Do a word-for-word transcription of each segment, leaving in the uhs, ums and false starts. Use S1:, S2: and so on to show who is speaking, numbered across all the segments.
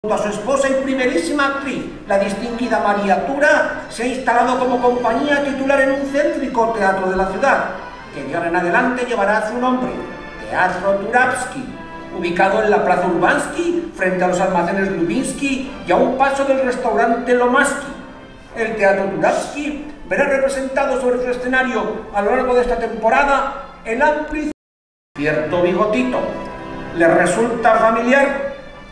S1: Junto a su esposa y primerísima actriz, la distinguida María Tura, se ha instalado como compañía titular en un céntrico teatro de la ciudad, que de ahora en adelante llevará su nombre, Teatro Turavsky, ubicado en la Plaza Urbansky, frente a los almacenes Lubinsky y a un paso del restaurante Lomasky. El Teatro Turavsky verá representado sobre su escenario a lo largo de esta temporada el amplio cierto bigotito. ¿Le resulta familiar?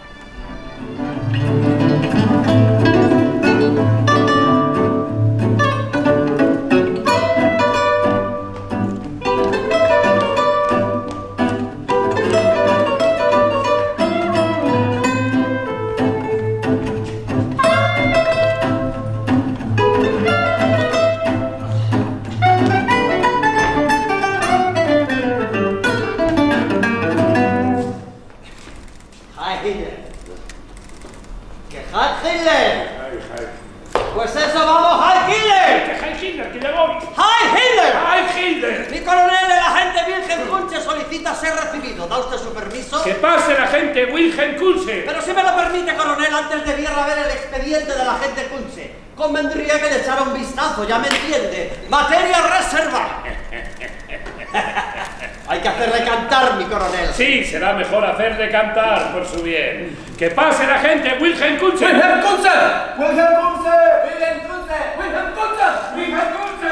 S2: Pues eso, vamos, Heil Hitler.
S3: ¿Qué Heil Hitler? ¿Que ya voy?
S2: ¡Heil Hitler!
S3: ¡Heil Hitler!
S2: Mi coronel, el agente Wilhelm Kunze solicita ser recibido. ¿Da usted su permiso?
S3: ¡Que pase el agente Wilhelm Kunze!
S2: Pero si me lo permite, coronel, antes debiera ver el expediente del agente Kunze. Convendría que le echara un vistazo, ya me entiende. Materia reservada. Hay que hacerle cantar, mi coronel.
S3: Sí, será mejor hacerle cantar por su bien. ¡Que pase el agente Wilhelm Kunze!
S4: ¡Wilhelm Kunze!
S1: ¡Wilhelm Kunze!
S4: ¡Wilhelm Kunze! ¡Wilhelm Kunze! ¡Wilhelm Kunze!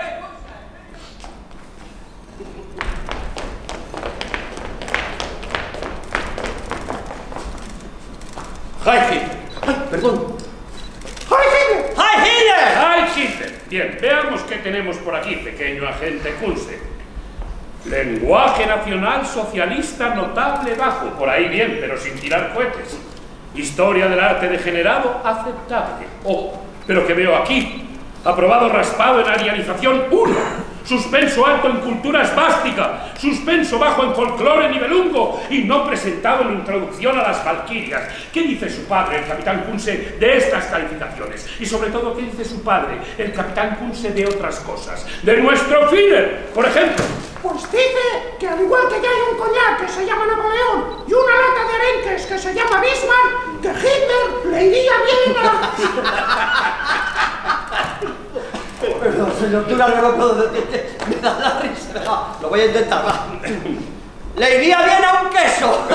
S2: Heil Hitler. Ay, perdón. Heil Hitler. Heil Hitler.
S3: ¡Heil Hitler! Bien, veamos qué tenemos por aquí, pequeño agente Kunze. Lenguaje nacional socialista notable bajo. Por ahí bien, pero sin tirar cohetes. Historia del arte degenerado aceptable. Oh, pero que veo aquí. Aprobado raspado en arianización uno. Suspenso alto en cultura esvástica. Suspenso bajo en folclore nivelungo. Y no presentado en introducción a las valquirias. ¿Qué dice su padre, el capitán Kunze, de estas calificaciones? Y sobre todo, ¿qué dice su padre, el capitán Kunze, de otras cosas? De nuestro Führer, por ejemplo.
S5: Pues dice que al igual que ya hay un coñac que se llama Napoleón y una lata de arenques que se llama Bismarck, que Hitler le iría bien a...
S2: Perdón, señor Tura, no lo puedo decir. Me da la risa. Va, lo voy a intentar, va. Le iría bien a un queso.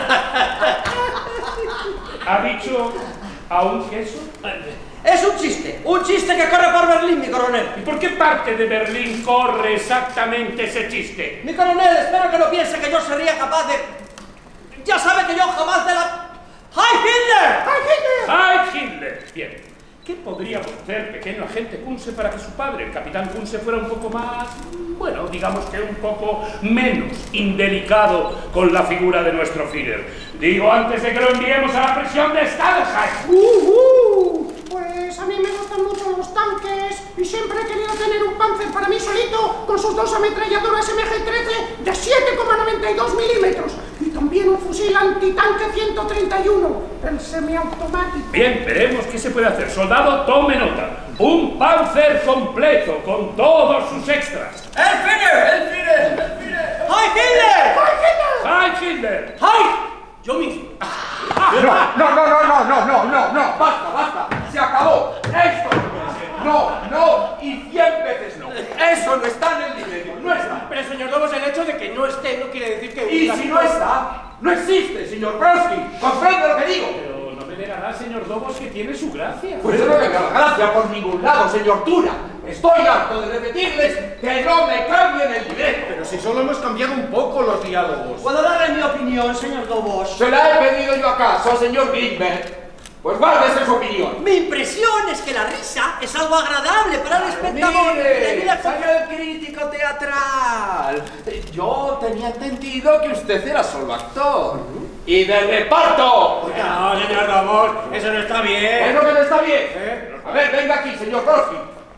S3: ¿Ha dicho a un queso?
S2: Es un chiste, un chiste que corre por Berlín, mi coronel.
S3: ¿Y por qué parte de Berlín corre exactamente ese chiste?
S2: Mi coronel, espero que no piense que yo sería capaz de... Ya sabe que yo jamás de la... ¡Heil Hitler!
S5: ¡Ay, Hitler!
S3: ¡Heil Hitler! Bien. ¿Qué podríamos hacer, pequeño agente Kunze, para que su padre, el capitán Kunze, fuera un poco más, bueno, digamos que un poco menos indelicado con la figura de nuestro Führer? Digo, antes de que lo enviemos a la prisión de Stadelheim.
S5: Uh, uh, pues a mí me gustan mucho los tanques y siempre he querido tener un Panzer para mí solito con sus dos ametralladoras M G trece de siete coma noventa y dos milímetros y también un fusil antitanque ciento treinta y uno, el semiautomático.
S3: Bien, veremos qué se puede hacer. Soldado, tome nota. Un Panzer completo, con todos sus extras.
S4: ¡El Führer! ¡El Führer! ¡El Führer!
S2: ¡Heil Hitler!
S3: ¡Heil Hitler!
S2: ¡Heil! Yo mismo.
S4: No, no, no, no, no, no, no, no, no, basta, basta, se acabó. Esto no, no y cien veces no. Eso no está en el libreto, no está.
S6: Pero, señor Dobos, el hecho de que no esté no quiere decir que...
S4: Y si no está, no existe, señor Brodsky. ¿Comprende lo que digo?
S3: Pero no me negará, señor Dobos, que tiene su gracia.
S4: Pues yo no me da gracia por ningún lado, señor Tura. Estoy harto de repetirles que no me cambien el libreto.
S6: Pero si solo hemos cambiado un poco los diálogos.
S2: ¿Puedo darle mi opinión, señor Dobos?
S4: ¿Se la he pedido yo acaso, señor Greenberg? Pues guárdese su opinión.
S2: Mi impresión es que la risa es algo agradable para el espectador.
S4: Mire,
S2: Mira,
S4: señor crítico teatral, yo tenía entendido que usted era solo actor. ¡Y de reparto!
S6: No, señor Dobos, eso no está bien.
S4: ¿Es lo que no está bien?
S6: ¿Eh?
S4: A ver, venga aquí, señor Brodsky.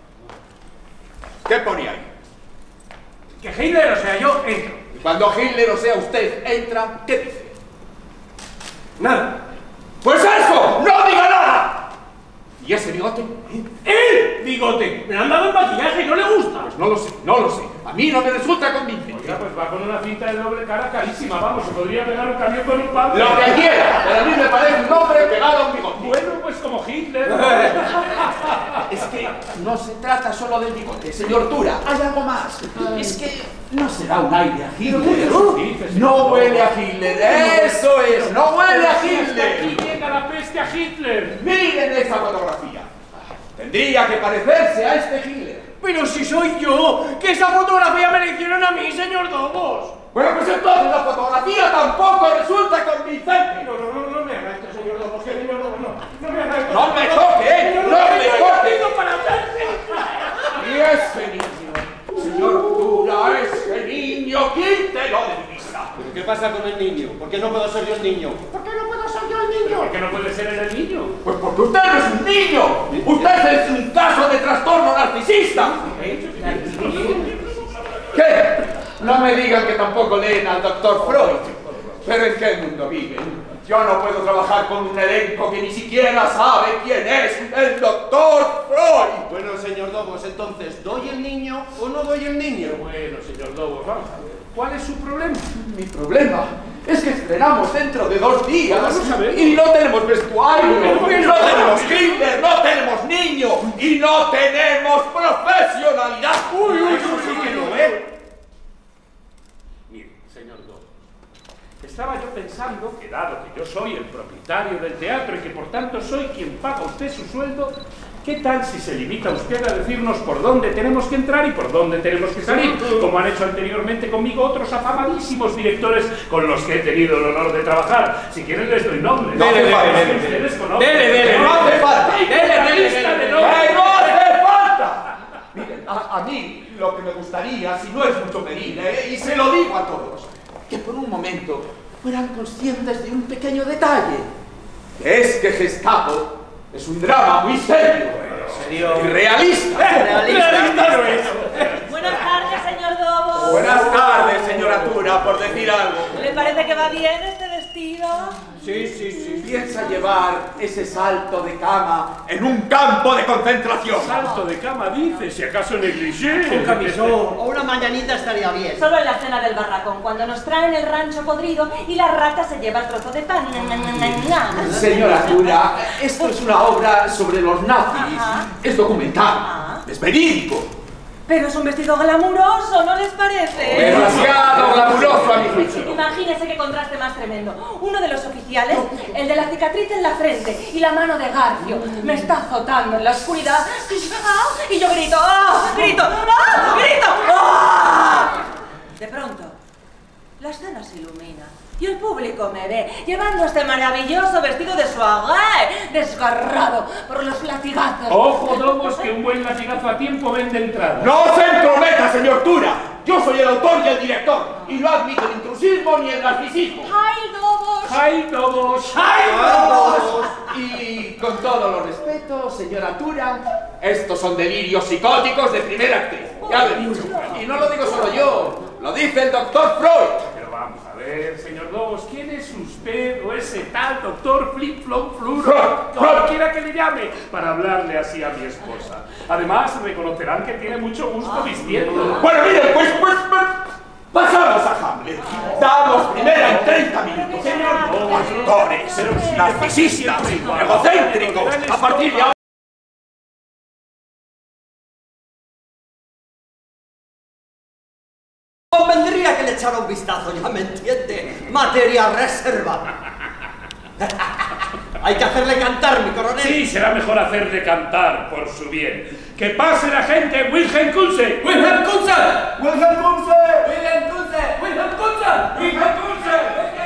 S4: ¿Qué ponía ahí?
S6: Que Hitler, o sea, yo entro.
S4: Y cuando Hitler, o sea usted, entra, ¿qué dice?
S6: Nada.
S4: ¡Pues eso! ¡No diga nada! ¿Y ese bigote?
S6: ¡El bigote! Me han dado el maquillaje y no le gusta.
S4: Pues no lo sé, no lo sé. A mí no me resulta convincente.
S3: Oiga, pues va con una cinta de doble cara carísima, vamos, se podría pegar un camión con un palo.
S4: Lo que quiera, pero a mí me parece un hombre pegado a un bigote.
S3: Bueno, pues como Hitler.
S4: Es que no se trata solo del bigote, señor Tura, hay algo más. Es que no se da un aire a Hitler. No huele a Hitler, eso es, no huele a Hitler.
S3: Aquí llega la peste a Hitler.
S4: Miren esa fotografía. Tendría que parecerse a este Hitler.
S6: Pero si soy yo, que esa fotografía me la hicieron a mí, señor Dobos.
S4: Bueno, pues entonces la fotografía tampoco resulta convincente.
S6: No, no, no, no me haga esto, señor Dobos, que señor Dobos, no, no me haga esto.
S4: ¡No me toque! ¡No me toque!
S6: Para hacerse.
S4: Y ese niño, señor Tura, ese niño, quítelo de mi vista.
S2: ¿Pero qué pasa con el niño? ¿Por qué no puedo ser yo el niño?
S5: ¿Por qué no puedo ser yo el niño?
S3: ¿Por qué no puede ser el niño?
S4: Pues porque usted no es un niño. Usted es un caso de trastorno narcisista. ¿Qué? No me digan que tampoco leen al doctor Freud. ¿Pero en qué mundo viven? Yo no puedo trabajar con un elenco que ni siquiera sabe quién es el doctor Freud.
S2: Bueno, señor Dobos, entonces, ¿doy el niño o no doy el niño?
S3: Bueno, señor Dobos, vamos a ver. ¿Cuál es su problema?
S4: Mi problema es que estrenamos dentro de dos días
S3: Vamos a ver.
S4: y no tenemos vestuario,
S3: Pero, pero,
S4: no
S3: pero,
S4: tenemos
S3: pero,
S4: Hitler, no tenemos niño y no tenemos profesionalidad.
S3: Uy, uy, eso sí que no, ¿eh? Mire, señor Dobos, estaba yo pensando que dado que yo soy el propietario del teatro y que por tanto soy quien paga a usted su sueldo, ¿qué tal si se limita usted a decirnos por dónde tenemos que entrar y por dónde tenemos que salir? Como han hecho anteriormente conmigo otros afamadísimos directores con los que he tenido el honor de trabajar. Si quieren les doy nombres.
S4: No hace
S3: Dele,
S4: falta.
S3: dele, ustedes conocen.
S6: Dele, dele,
S4: No hace falta.
S3: Dele, la lista de nombres.
S4: ¡Que no hace falta! Miren, a, a mí lo que me gustaría, si no es mucho pedir, ¿eh? y se lo digo a todos, que por un momento fueran conscientes de un pequeño detalle. Que es que Gestapo es un drama muy serio,
S2: ¿Serio?
S4: y realista.
S2: Realista no es.
S7: Buenas tardes, señor Dobos.
S4: Buenas tardes, señora Tura, por decir algo.
S7: ¿Le parece que va bien este vestido?
S6: Sí, sí, sí.
S4: Piensa llevar ese salto de cama en un campo de concentración.
S3: Salto de cama, dice, si acaso negligé.
S6: Un camisón.
S2: O una mañanita estaría bien.
S7: Solo en la cena del barracón, cuando nos traen el rancho podrido y la rata se lleva el trozo de pan.
S4: Señora Tura, esto es una obra sobre los nazis.
S7: Ajá.
S4: Es documental,
S7: Ajá.
S4: es verídico.
S7: Pero es un vestido glamuroso, ¿no les parece?
S4: Demasiado glamuroso a mi juicio.
S7: Imagínese qué contraste más tremendo. Uno de los oficiales, el de la cicatriz en la frente y la mano de Garfio, me está azotando en la oscuridad. Y yo grito, ¡ah! ¡Grito! ¡ah! ¡Grito! ¡ah! De pronto, la escena se ilumina y el público me ve llevando este maravilloso vestido de soirée, desgarrado por los latigazos.
S3: Ojo, Dobos, que un buen latigazo a tiempo vende entrada.
S4: ¡No se entrometa, señor Tura! Yo soy el autor y el director, y no admito el intrusismo ni el narcisismo.
S7: ¡Ay, Dobos!
S3: ¡Ay, Dobos!
S4: Y con todos los respetos, señora Tura, estos son delirios psicóticos de primera actriz. Ya lo he dicho. Y no lo digo solo yo, lo dice el doctor Freud.
S3: Pero vamos a ver, señor Dobos, ¿quién es usted o ese tal doctor Flip Flop Fluro?
S4: Freud,
S3: Como
S4: Freud.
S3: quiera que le llame, para hablarle así a mi esposa. Además, reconocerán que tiene mucho gusto vistiendo.
S4: Bueno, miren, pues, pues, pues, pasamos a Hamlet. Damos primera en treinta minutos.
S3: Señor Dobos,
S4: Actores,
S3: pero sí,
S4: narcisistas,
S3: siempre igual.
S4: egocéntricos, a partir de ahora.
S2: Convendría que le echara un vistazo, ya me entiende. Materia reservada. Hay que hacerle cantar, mi coronel.
S3: Sí, será mejor hacerle cantar por su bien. ¡Que pase la gente! ¡Wilhelm Kunze! ¡Wilhelm Kunze!
S4: ¡Wilhelm Kunze!
S3: ¡Wilhelm Kunze! ¡Wilhelm Kunze! ¡Wilhelm Kunze!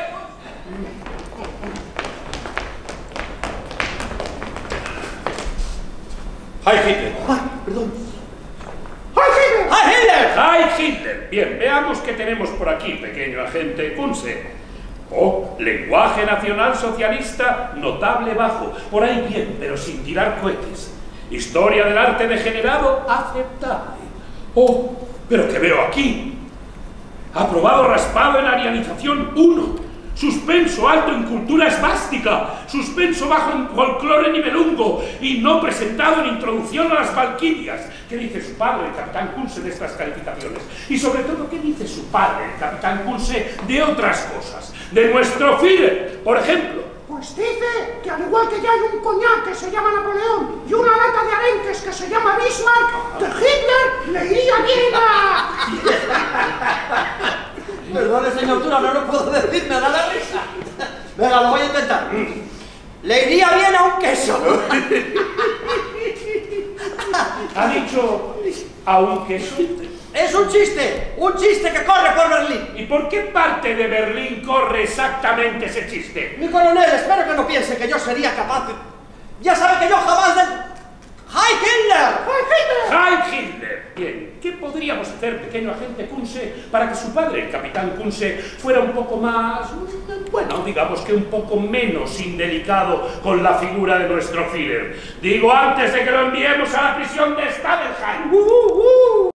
S4: ¡Ay, Hitler!
S2: Ay, perdón.
S3: ¡Ay, Hitler! ¡Ay, Hitler! Bien, veamos qué tenemos por aquí, pequeño agente Kunze. Oh, lenguaje nacional socialista notable bajo. Por ahí bien, pero sin tirar cohetes. Historia del arte degenerado aceptable. Oh, pero ¿qué veo aquí? Aprobado raspado en arianización uno. suspenso alto en cultura esvástica, suspenso bajo en folclore nivelungo y no presentado en introducción a las Valquirias. ¿Qué dice su padre, el capitán Kunse, de estas calificaciones? Y sobre todo, ¿qué dice su padre, el capitán Kunse, de otras cosas? De nuestro Führer, por ejemplo.
S5: Pues dice que al igual que ya hay un coñac que se llama Napoleón y una lata de arenques que se llama Bismarck, que Hitler le iría bien a...
S2: Perdone, señor Tura, no lo puedo decir, me da la risa. Venga, lo voy a intentar. Le iría bien a un queso.
S3: ¿Ha dicho a un queso?
S2: Es un chiste, un chiste que corre por Berlín.
S3: ¿Y por qué parte de Berlín corre exactamente ese chiste?
S2: Mi coronel, espero que no piense que yo sería capaz de... Ya sabe que yo jamás de... ¡Heil Hitler!
S3: ¡Heil Hitler! Bien, ¿qué podríamos hacer, pequeño agente Kunse, para que su padre, el capitán Kunse, fuera un poco más... bueno, digamos que un poco menos indelicado con la figura de nuestro Führer? Digo, antes de que lo enviemos a la prisión de Stadelheim. Uh, uh, uh.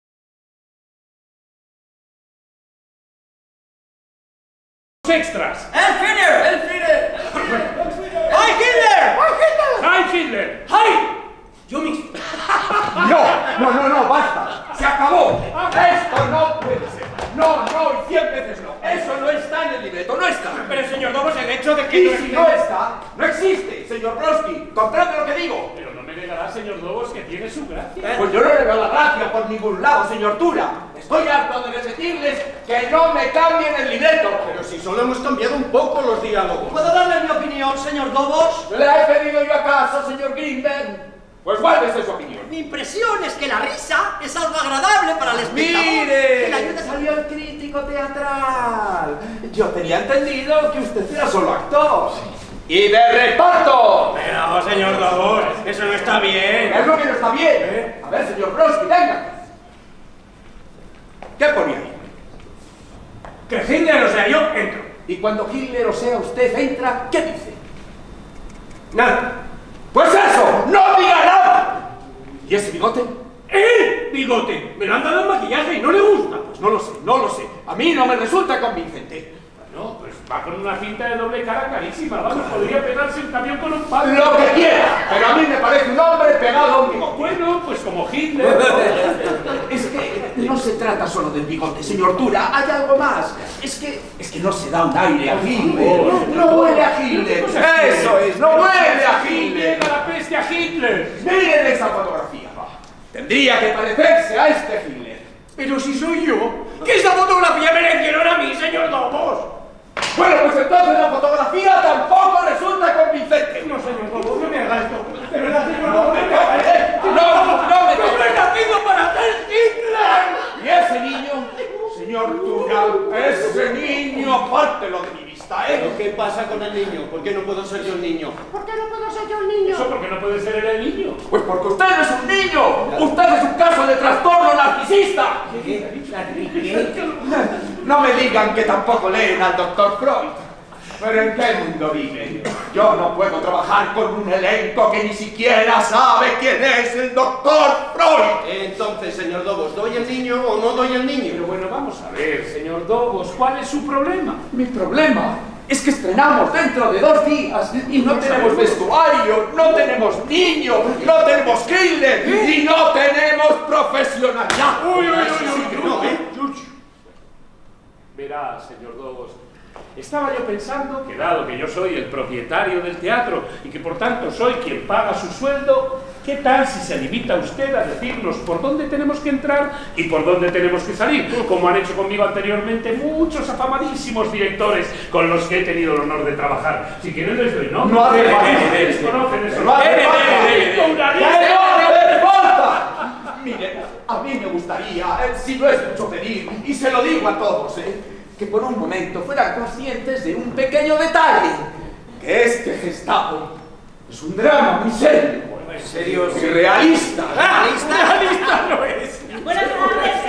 S3: Extras.
S2: ¡El Führer! ¡El Führer! ¡Heil Hitler!
S3: ¡Heil Hitler!
S6: ¡Ay!
S4: Yo mismo. No, no, no, no, basta. Se acabó. Esto no puede ser. No, no, y cien veces no. Eso no está en el libreto, no está.
S6: Pero, señor Dobos, el hecho de que
S4: Y
S6: no
S4: si
S6: esté...
S4: no está, no existe, señor Brodsky. ¿Comprende lo que digo?
S3: Pero no me negará, señor Dobos, que tiene su gracia.
S4: Pues yo no le veo la gracia por ningún lado, señor Tura. Estoy harto de repetirles que no me cambien el libreto.
S6: Pero si solo hemos cambiado un poco los diálogos.
S2: ¿Puedo darle mi opinión, señor Dobos?
S4: ¿Le he pedido yo acaso, señor Greenberg? Pues guárdese su opinión.
S2: Mi impresión es que la risa es algo agradable para el espectador.
S4: ¡Mire!
S2: Que le ayude a
S4: Salió el crítico teatral. Yo tenía entendido que usted era solo actor. ¡Y de reparto!
S6: Pero, señor Dobos, eso no está bien.
S4: Es lo que no está bien, ¿eh? A ver, señor Brodsky, venga. ¿Qué ponía ahí?
S6: Que Hitler, o sea, yo entro.
S4: Y cuando Hitler, o sea, usted entra, ¿qué dice?
S6: Nada.
S4: ¡Pues eso! ¡No diga nada! ¿Y ese bigote?
S6: ¡Eh! Bigote, me lo han dado en maquillaje y no le gusta.
S4: Pues no lo sé, no lo sé. A mí no me resulta convincente.
S3: No, pues va con una cinta de doble cara carísima, vamos, podría pegarse un camión con un palo.
S4: Lo que quiera, pero a mí me parece un hombre pegado a un bigote.
S3: Bueno, pues como Hitler.
S4: Es que no se trata solo del bigote, señor Tura, hay algo más. Es que, es que no se da un aire a Hitler. No huele a Hitler. Eso es, no huele a Hitler.
S3: ¡Llega la peste a Hitler!
S4: Miren esa fotografía. Tendría que parecerse a este Hitler.
S6: Pero si soy yo, que esa fotografía me la hicieron a mí, señor Dobos.
S4: Bueno, pues entonces la fotografía tampoco resulta convincente.
S6: No, señor Dobos, no me haga esto. De verdad, señor
S4: No
S6: Dobos,
S4: me
S6: no me haga
S4: toques,
S6: esto.
S4: no, no me
S6: ¡No
S4: toques.
S6: he nacido para ser Hitler!
S4: Y ese niño, señor Tura, ese niño, apártelo de mi vista, ¿eh?
S2: ¿Pero qué pasa con el niño? ¿Por qué no puedo ser yo el niño?
S5: ¿Por qué no puedo ser yo el niño?
S3: ¿Eso porque no puede ser él el niño?
S4: Pues porque usted no es un niño, usted es un caso de trastorno narcisista. No me digan que tampoco leen al doctor Freud. ¿Pero en qué mundo viven? Yo no puedo trabajar con un elenco que ni siquiera sabe quién es el doctor Freud.
S2: Entonces, señor Dobos, ¿doy el niño o no doy el niño?
S3: Pero bueno, vamos a ver, señor Dobos, ¿cuál es su problema?
S4: Mi problema es que estrenamos dentro de dos días y no tenemos vestuario, no tenemos niño, no tenemos Hitler y no tenemos profesionalidad.
S3: Uy, uy, uy,
S2: Eso sí
S3: uy,
S2: que no,
S3: uy,
S2: ¿eh?
S3: uy. Verá, señor Dobos, estaba yo pensando que dado que yo soy el propietario del teatro y que por tanto soy quien paga su sueldo, ¿qué tal si se limita usted a decirnos por dónde tenemos que entrar y por dónde tenemos que salir? Como han hecho conmigo anteriormente muchos afamadísimos directores con los que he tenido el honor de trabajar. Si quieren les doy nombre.
S4: No hace falta.
S3: Ustedes conocen eso.
S4: No hace
S3: ¡Eh,
S4: falta.
S3: eh, eh,
S4: ¡Ya no hace falta! Mire, a mí me gustaría, eh, si no es mucho pedir, y se lo digo a todos, eh, que por un momento fueran conscientes de un pequeño detalle, que este Gestapo es un drama muy serio,
S2: ¿En serio?
S4: y realista.
S6: ¡Realista no es!
S7: Buenas tardes, señor Dobos.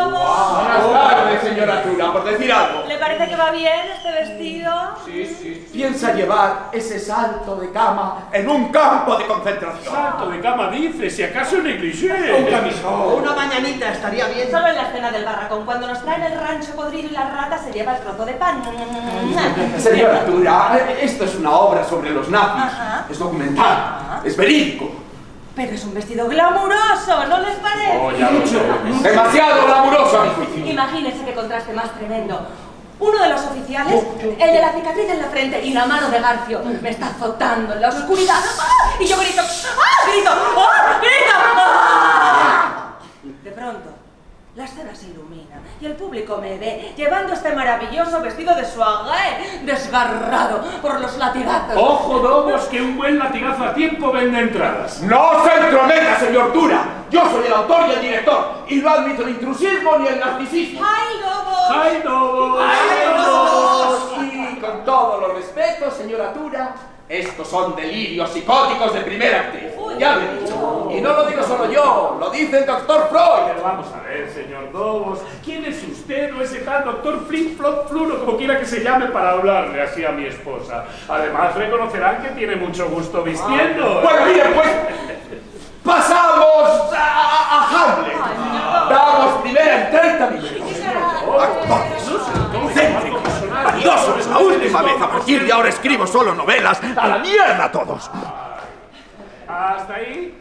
S7: Dobo.
S4: Buenas tardes, señora Tura, por decir algo.
S7: ¿Le parece que va bien este vestido?
S4: Sí, sí. Piensa llevar ese salto de cama en un campo de concentración.
S3: Salto de cama, dice, si acaso negligé.
S4: Un camisón.
S2: Una mañanita estaría bien.
S7: Solo en la escena del barracón, cuando nos traen el rancho podrido y la rata se lleva el trozo de pan.
S4: Señora Tura, esto es una obra sobre los nazis.
S7: Ajá.
S4: Es documental,
S7: Ajá.
S4: es verídico.
S7: Pero es un vestido glamuroso, ¿no les parece?
S3: Oh, ya lo sé.
S4: Demasiado glamuroso a mi juicio.
S7: Imagínense qué contraste más tremendo. Uno de los oficiales, el de la cicatriz en la frente y la mano de Garfio, me está azotando en la oscuridad. ¡Ah! Y yo grito, ¡ah! ¡Grito! ¡ah! ¡Grito! ¡ah! De pronto, la escena se ilumina y el público me ve llevando este maravilloso vestido de soirée desgarrado por los latigazos.
S3: Ojo, Dobos, que un buen latigazo a tiempo vende entradas.
S4: No se entrometa, señor Tura. Yo soy el autor y el director y no admito el intrusismo ni el narcisismo.
S7: ¡Ay, Lobos!
S3: ¡Ay, Dobos!
S4: ¡Ay, Dios! Y con todos los respetos, señora Tura, estos son delirios psicóticos de primera actriz. Ya lo he dicho. Y no lo digo solo yo, lo dice el doctor Freud.
S3: Pero vamos a ver, señor Dobos, ¿quién es usted o ese tal doctor Flip Flop Fluno, como quiera que se llame, para hablarle así a mi esposa? Además, reconocerán que tiene mucho gusto vistiendo.
S4: Bueno, miren, pues, pasamos a, a Hamlet.
S7: Ay, señor.
S4: Damos primera en treinta minutos.
S7: ¿Qué será?
S4: Concéntricos, vanidosos, la última vez. A partir de ahora escribo solo novelas. ¡A la mierda todos!
S3: ¿Hasta ahí?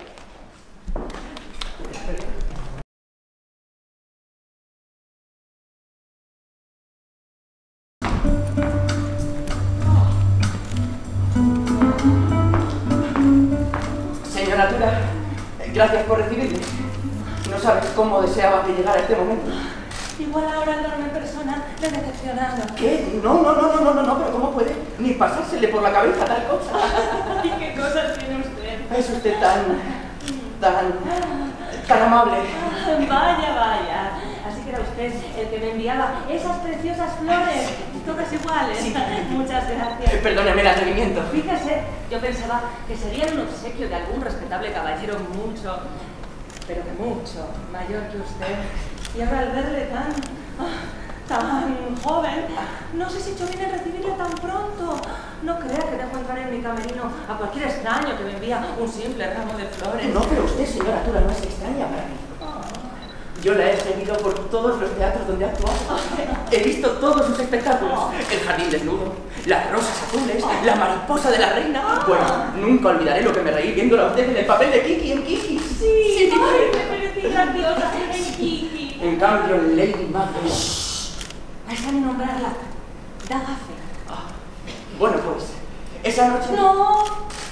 S6: Señora Tura, gracias por recibirme. No sabes cómo deseaba que llegara este momento.
S7: Igual ahora al verme en persona le he decepcionado.
S6: ¿Qué? No, no, no, no, no, no, no, pero ¿cómo puede ni pasársele por la cabeza tal cosa?
S7: ¿Y qué cosas tiene usted?
S6: Es usted tan, tan, tan amable.
S7: Vaya, vaya. Así que era usted el que me enviaba esas preciosas flores, todas iguales.
S6: Sí.
S7: Muchas
S6: Eh,
S7: gracias.
S6: Perdóneme el atrevimiento.
S7: Fíjese, yo pensaba que sería un obsequio de algún respetable caballero mucho, pero que mucho mayor que usted. Y ahora al verle tan, ah, tan joven, no sé si he hecho bien en recibirle tan pronto. No crea que dejo entrar en mi camerino a cualquier extraño que me envía un simple ramo de flores.
S6: No, pero usted, señora Tura, no es extraña para mí. Yo la he seguido por todos los teatros donde ha actuado. He visto todos sus espectáculos. El jardín desnudo, las rosas azules, la mariposa de la reina. Bueno, nunca olvidaré lo que me reí viéndola a usted en el papel de Kiki en Kiki.
S7: Sí, ay, me parecí grandiosa en Kiki.
S6: En cambio, Lady Macbeth...
S7: Vais a nombrarla Dagafe.
S6: Ah, bueno, pues, esa noche...
S7: No.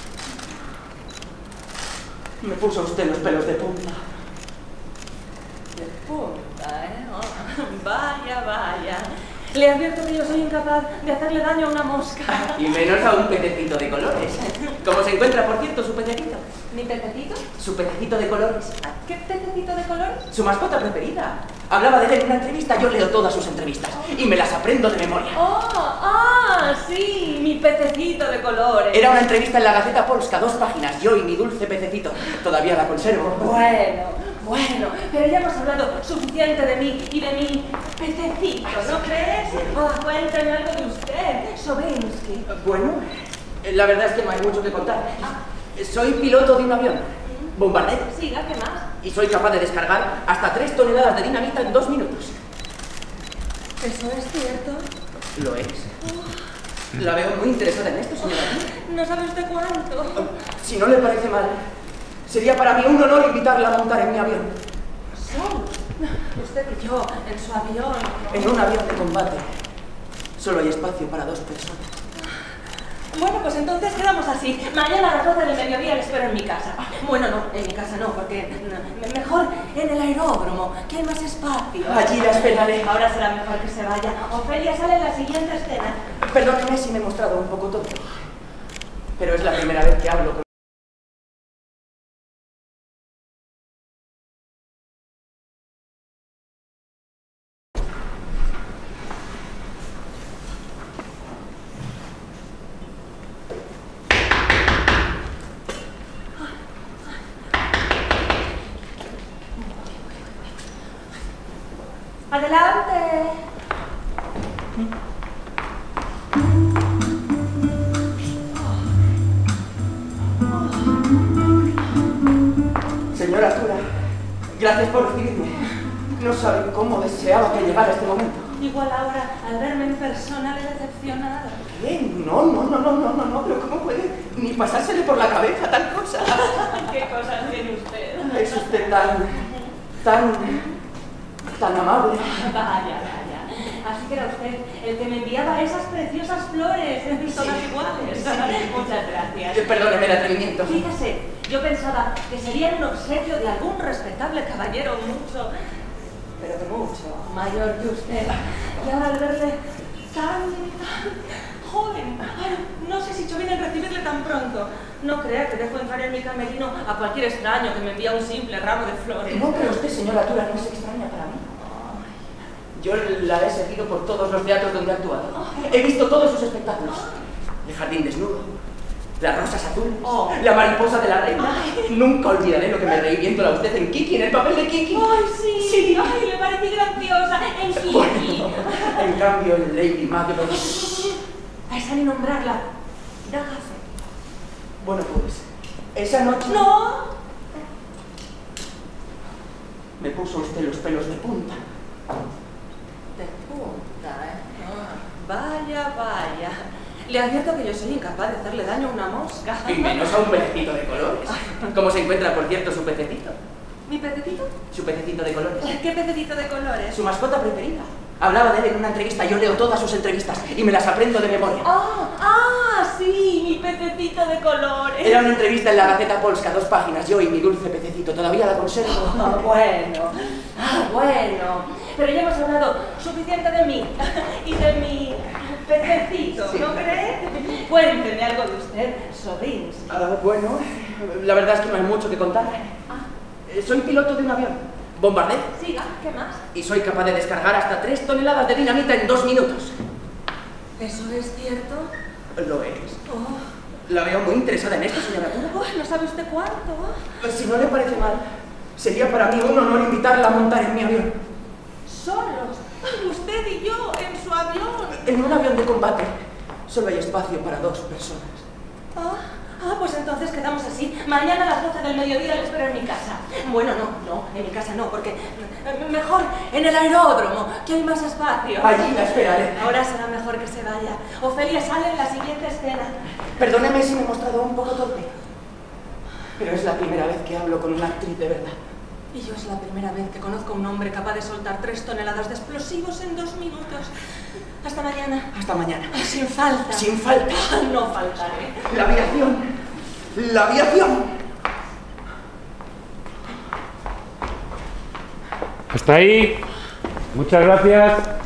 S6: Me puso usted los pelos de punta.
S7: De punta, ¿eh? Oh, vaya, vaya. Le advierto que yo soy incapaz de hacerle daño a una mosca.
S6: Y menos a un pececito de colores. ¿Cómo se encuentra, por cierto, su pececito?
S7: ¿Mi pececito?
S6: Su pececito de colores.
S7: ¿Qué pececito de colores?
S6: Su mascota preferida. Hablaba de él en una entrevista, yo leo todas sus entrevistas y me las aprendo de memoria.
S7: Oh, ah, sí, mi pececito de colores.
S6: Era una entrevista en la Gaceta Polska, dos páginas, yo y mi dulce pececito. Todavía la conservo.
S7: Bueno, bueno, pero ya hemos hablado suficiente de mí y de mi pececito, ¿no crees? Oh, cuéntame algo de usted, Sobinsky.
S6: Bueno, la verdad es que no hay mucho que contar. Soy piloto de un avión, bombardero,
S7: Siga, ¿qué más?
S6: y soy capaz de descargar hasta tres toneladas de dinamita en dos minutos.
S7: ¿Eso es cierto?
S6: Lo es. La veo muy interesada en esto, señora.
S7: No sabe usted cuánto.
S6: Si no le parece mal, sería para mí un honor invitarla a montar en mi avión.
S7: Solo. Usted y yo, en su avión.
S6: En un avión de combate, solo hay espacio para dos personas.
S7: Bueno, pues entonces quedamos así. Mañana a las doce del mediodía le espero en mi casa. Bueno, no, en mi casa no, porque no, mejor en el aeródromo, que hay más espacio.
S6: Allí la esperaré.
S7: Ahora será mejor que se vaya. Ofelia sale en la siguiente escena.
S6: Perdóneme si me he mostrado un poco tonto, pero es la primera vez que hablo con...
S7: Adelante.
S6: Señora Tura, gracias por recibirme. No saben cómo deseaba que llegara este momento.
S7: Igual ahora, al verme en persona, le he decepcionado.
S6: ¿Qué? No, no, no, no, no, no, no, pero ¿cómo puede ni pasársele por la cabeza tal cosa?
S7: ¿Qué cosas tiene usted?
S6: Es usted tan, tan, tan amable.
S7: Vaya, vaya. Así que era usted el que me enviaba esas preciosas flores, todas
S6: Sí.
S7: iguales.
S6: Sí.
S7: Muchas gracias.
S6: Eh, Perdóneme el atrevimiento.
S7: Fíjese, yo pensaba que sería un obsequio de algún respetable caballero mucho, pero que mucho mayor que usted. Y ahora al verle tan, tan joven, ay, no sé si yo vine a recibirle tan pronto. No crea que dejo entrar en mi camerino a cualquier extraño que me envía un simple ramo de flores.
S6: ¿No cree usted, señora Tura, no es extraña para mí? Yo la he seguido por todos los teatros donde ha actuado. He visto todos sus espectáculos. El jardín desnudo, las rosas azules,
S7: Oh.
S6: la mariposa de la reina. Nunca olvidaré lo que me reí viéndola a usted en Kiki, en el papel de Kiki.
S7: ¡Ay, sí!
S6: Sí.
S7: ¡Ay, le parecí graciosa! ¡En Kiki!
S6: Bueno, en cambio, en Lady Macbeth...
S7: A esa ni nombrarla. Da gafe.
S6: Bueno, pues, esa noche...
S7: ¡No!
S6: Me puso usted los pelos de punta.
S7: De punta, ¿eh? Ah, vaya, vaya. Le advierto que yo soy incapaz de hacerle daño a una mosca.
S6: Y menos a un pececito de colores. ¿Cómo se encuentra, por cierto, su pececito?
S7: ¿Mi pececito?
S6: Su pececito de colores.
S7: ¿Qué pececito de colores?
S6: Su mascota preferida. Hablaba de él en una entrevista. Yo leo todas sus entrevistas y me las aprendo de memoria.
S7: ¡Ah! ¡Ah! Sí, mi pececito de colores.
S6: Era una entrevista en la Gaceta Polska, dos páginas. Yo y mi dulce pececito. Todavía la conservo.
S7: Ah, bueno. Ah, bueno. Pero ya hemos hablado suficiente de mí y de mi pececito,
S6: Sí.
S7: ¿no cree? Cuénteme algo de usted, sobrins.
S6: Ah, bueno, la verdad es que no hay mucho que contar.
S7: Ah,
S6: Eh, Soy piloto de un avión. Bombardeo.
S7: siga, ¿qué más?
S6: Y soy capaz de descargar hasta tres toneladas de dinamita en dos minutos.
S7: ¿Eso es cierto?
S6: Lo es.
S7: Oh,
S6: La veo muy interesada en esto, señora Tura.
S7: oh, ¿no sabe usted cuánto?
S6: Pues si no le parece mal, sería para mí un honor invitarla a montar en mi avión.
S7: Solos, usted y yo, en su avión.
S6: En un avión de combate solo hay espacio para dos personas.
S7: Ah, ah, pues entonces quedamos así. Mañana a las doce del mediodía le espero en mi casa. Bueno, no, no, en mi casa no, porque eh, mejor en el aeródromo, que hay más espacio.
S6: Allí la esperaré.
S7: Ahora será mejor que se vaya. Ofelia sale en la siguiente escena.
S6: Perdóneme si me he mostrado un poco torpe, pero es la primera vez que hablo con una actriz de verdad.
S7: Y yo es la primera vez que conozco a un hombre capaz de soltar tres toneladas de explosivos en dos minutos. Hasta mañana.
S6: Hasta mañana.
S7: Sin falta.
S6: Sin falta.
S7: No faltaré.
S6: La aviación. La aviación.
S3: Hasta ahí. Muchas gracias.